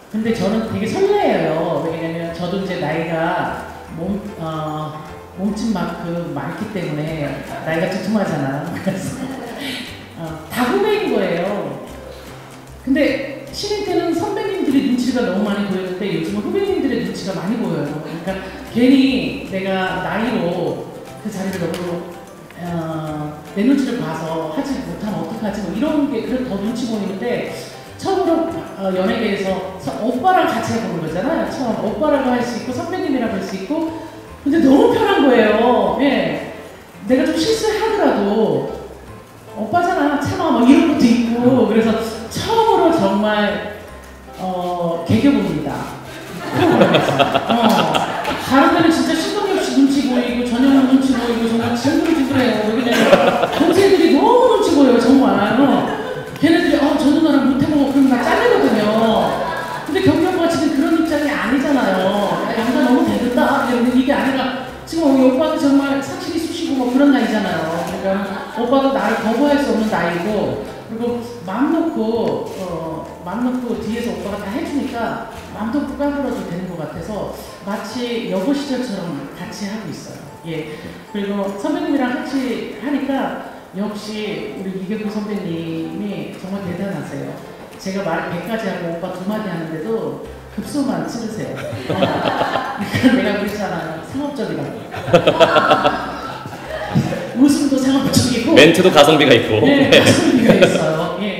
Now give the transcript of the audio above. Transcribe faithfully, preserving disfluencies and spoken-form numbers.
근데 저는 되게 설레요. 왜냐면 저도 이제 나이가 몸, 어, 몸집만큼 많기 때문에 나이가 두툼하잖아. 그래서 어, 다 후배인 거예요. 근데 신인 때는 선배님들의 눈치가 너무 많이 보였는데 요즘은 후배님들의 눈치가 많이 보여요. 그러니까 괜히 내가 나이로 그 자리를 너무 어, 내 눈치를 봐서 하지 못하면 어떡하지 뭐 이런 게 그래도 더 눈치 보이는데 처음으로 어, 연예계에서 서, 오빠랑 같이 해보는 거잖아요. 처음 오빠라고 할 수 있고 선배님이라고 할 수 있고 근데 너무 편한 거예요. 예. 내가 좀 실수하더라도 오빠잖아 참아 뭐 이런 것도 있고 그래서 처음으로 정말 어, 개겨봅니다. 어, 다른 데는 진짜 신동엽 씨 눈치 보이고 전현무 눈치 보이고 정말 징글징글해요. 여기는 동생들이 너무 눈치 보여요 정말. 어. 걔네들이 어, 저 누나랑 못해먹어 그러면 나 잘리거든요. 근데 경경과 지금 그런 입장이 아니잖아요. 양가 너무 대든다 이게 아니라 지금 우리 오빠도 정말 사춘기 쑤시고 뭐 그런 나이잖아요. 그러니까 오빠도 나를 거부할 수 없는 나이고 그리고 맘 놓고 어, 맘 놓고 뒤에서 오빠가 다 해주니까 맘 놓고 까불어도 되는 것 같아서 마치 여고 시절처럼 같이 하고 있어요. 예. 그리고 선배님이랑 같이 하니까 역시 우리 이경규 선배님이 정말 대단하세요. 제가 말 백 가지 하고 오빠 두 마디 하는데도 급소만 치르세요. 어. 그러니까 내가 그랬잖아요. 상업적이라고. 웃음도 상업적이고 멘트도 가성비가 있고 네, 가성비가 있어요. 예.